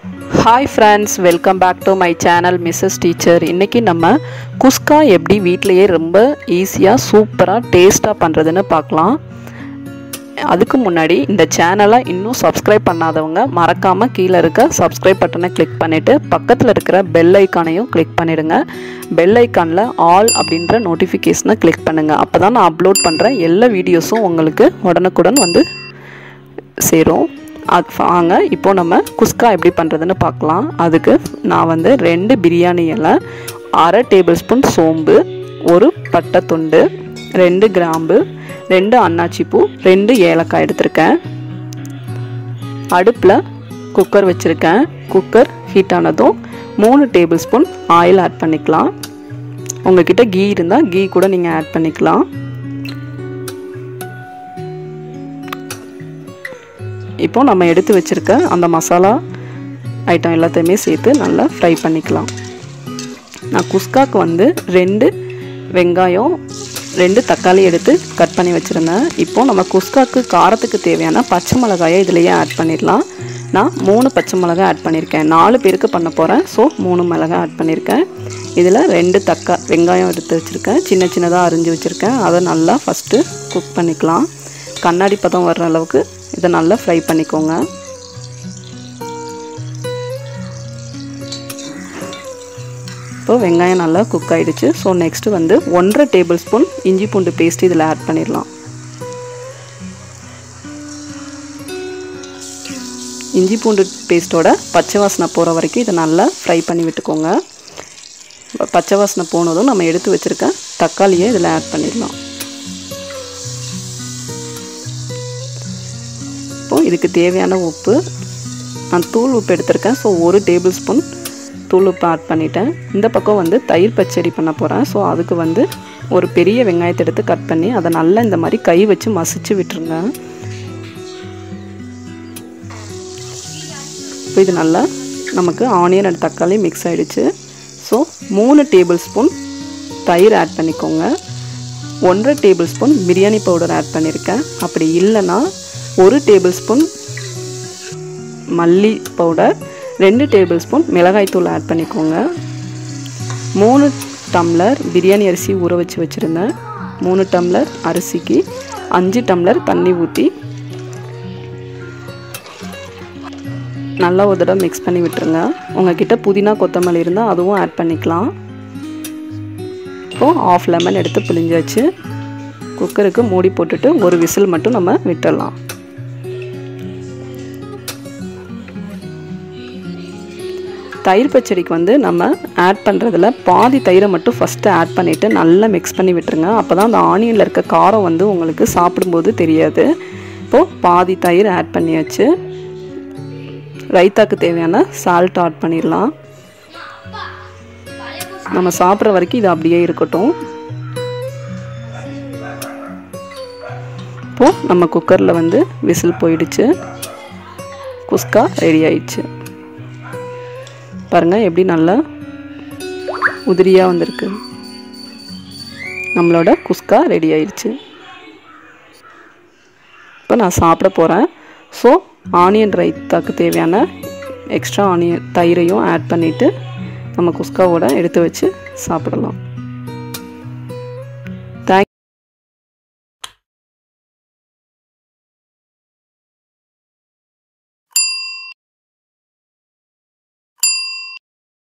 Hi friends, welcome back to my channel Mrs. Teacher. இன்னைக்கு நம்ம குஸ்கா எப்படி வீட்லயே ரொம்ப ஈஸியா சூப்பரா டேஸ்டா பண்றதுன்னு பார்க்கலாம். அதுக்கு முன்னாடி இந்த சேனலை இன்னும் சப்ஸ்கிரைப் பண்ணாதவங்க மறக்காம கீழ இருக்க சப்ஸ்கிரைப் பட்டனை கிளிக் பண்ணிட்டு பக்கத்துல இருக்கிற பெல் ஐகானையும் கிளிக் பண்ணிடுங்க. பெல் ஐகான்ல ஆல் அப்படிங்கற நோட்டிஃபிகேஷனை கிளிக் பண்ணுங்க. அப்பதான் நான் அப்லோட் பண்ற எல்லா வீடியோஸும் உங்களுக்கு உடனுக்குடன் வந்து சேரும். வாங்க இப்போ நம்ம குஸ்கா எப்படி பண்ணுறதுன்னு பார்க்கலாம். அதுக்கு நான் வந்து 2 பிரியாணி இலை, 1/2 டேபிள் ஸ்பூன் சோம்பு, 1 பட்டை துண்டு, 2 கிராம்பு, 2 அன்னாச்சிப்பூ, 2 ஏலக்காய் எடுத்திருக்கேன். அடுப்பில் குக்கர் வச்சுருக்கேன். குக்கர் ஹீட் ஆனதும் 3 டேபிள் ஸ்பூன் ஆயில் ஆட் பண்ணிக்கலாம். உங்கள்கிட்ட கீ இருந்தால் கீ கூட நீங்கள் ஆட் பண்ணிக்கலாம். இப்போ நம்ம எடுத்து வச்சிருக்க அந்த மசாலா ஐட்டம் எல்லாத்தையுமே சேர்த்து நல்லா ஃப்ரை பண்ணிக்கலாம். நான் குஸ்காக்கு வந்து 2 வெங்காயம் 2 தக்காளி எடுத்து கட் பண்ணி வச்சுருந்தேன். இப்போ நம்ம குஸ்காக்கு காரத்துக்கு தேவையான பச்சை மிளகாயை இதுலேயே ஆட் பண்ணிடலாம். நான் 3 பச்சை மிளகாய் ஆட் பண்ணியிருக்கேன். 4 பேருக்கு பண்ண போகிறேன். ஸோ 3 மிளகாய் ஆட் பண்ணியிருக்கேன். இதில் 2 வெங்காயம் எடுத்து வச்சுருக்கேன். சின்ன சின்னதாக அரிஞ்சு வச்சுருக்கேன். அதை நல்லா ஃபஸ்ட்டு குக் பண்ணிக்கலாம். கண்ணாடி பதம் வர்ற அளவுக்கு இதை நல்லா ஃப்ரை பண்ணிக்கோங்க. இப்போ வெங்காயம் நல்லா குக் ஆகிடுச்சு. ஸோ நெக்ஸ்ட்டு வந்து 1.5 டேபிள் ஸ்பூன் இஞ்சி பூண்டு பேஸ்ட் இதில் ஆட் பண்ணிடலாம். இஞ்சி பூண்டு பேஸ்ட்டோட பச்சை வாசனை போகிற வரைக்கும் இதை நல்லா ஃப்ரை பண்ணி விட்டுக்கோங்க. பச்சை வாசனை போனதும் நம்ம எடுத்து வச்சுருக்க தக்காளியை இதில் ஆட் பண்ணிடலாம். இப்போ இதுக்கு தேவையான உப்பு, நான் தூள் உப்பு எடுத்திருக்கேன். ஸோ 1 டேபிள் ஸ்பூன் தூள் உப்பு ஆட் பண்ணிட்டேன். இந்த பக்கம் வந்து தயிர் பச்சடி பண்ண போகிறேன். ஸோ அதுக்கு வந்து ஒரு பெரிய வெங்காயத்தை எடுத்து கட் பண்ணி அதை நல்லா இந்த மாதிரி கை வச்சு மசிச்சு விட்டுருங்க. இப்போ இது நல்லா நமக்கு ஆனியன் அண்ட் தக்காளி மிக்ஸ் ஆகிடுச்சு. ஸோ 3 டேபிள் ஸ்பூன் தயிர் ஆட் பண்ணிக்கோங்க. 1.5 table spoon biryani powder add பண்ணியிருக்கேன். அப்படி இல்லைன்னா 1 டேபிள் ஸ்பூன் மல்லி பவுடர், 2 டேபிள் ஸ்பூன் மிளகாய்த்தூள் ஆட் பண்ணிக்கோங்க. 3 டம்ளர் பிரியாணி அரிசி ஊற வச்சு வச்சுருந்தேன். 3 டம்ளர் அரிசிக்கு 5 டம்ளர் தண்ணி ஊற்றி நல்லா ஒரு தடவை மிக்ஸ் பண்ணி விட்டுருங்க. உங்கள்கிட்ட புதினா கொத்தமல்லி இருந்தால் அதுவும் ஆட் பண்ணிக்கலாம். இப்போது 1/2 லெமன் எடுத்து புளிஞ்சாச்சு. குக்கருக்கு மூடி போட்டுட்டு ஒரு விசில் மட்டும் நம்ம விட்டுடலாம். தயிர் பச்சடிக்கு வந்து நம்ம ஆட் பண்ணுறதுல பாதி தயிரை மட்டும் ஃபஸ்ட்டு ஆட் பண்ணிவிட்டு நல்லா மிக்ஸ் பண்ணி விட்டுருங்க. அப்போ தான் அந்த ஆனியனில் இருக்க காரம் வந்து உங்களுக்கு சாப்பிடும்போது தெரியாது. இப்போது பாதி தயிர் ஆட் பண்ணியாச்சு. ரைத்தாக்கு தேவையான சால்ட் ஆட் பண்ணிடலாம். நம்ம சாப்பிட்ற வரைக்கும் இது அப்படியே இருக்கட்டும். இப்போது நம்ம குக்கரில் வந்து விசில் போயிடுச்சு. குஸ்கா ரெடி ஆயிடுச்சு. பாருங்கள் எப்படி நல்லா உதிரியாக வந்திருக்கு. நம்மளோட குஸ்கா ரெடி ஆயிடுச்சு. இப்போ நான் சாப்பிட போகிறேன். ஸோ ஆனியன் ரைத்தாக்கு தேவையான எக்ஸ்ட்ரா ஆனியன் தயிரையும் ஆட் பண்ணிவிட்டு நம்ம குஸ்காவோட எடுத்து வச்சு சாப்பிடலாம்.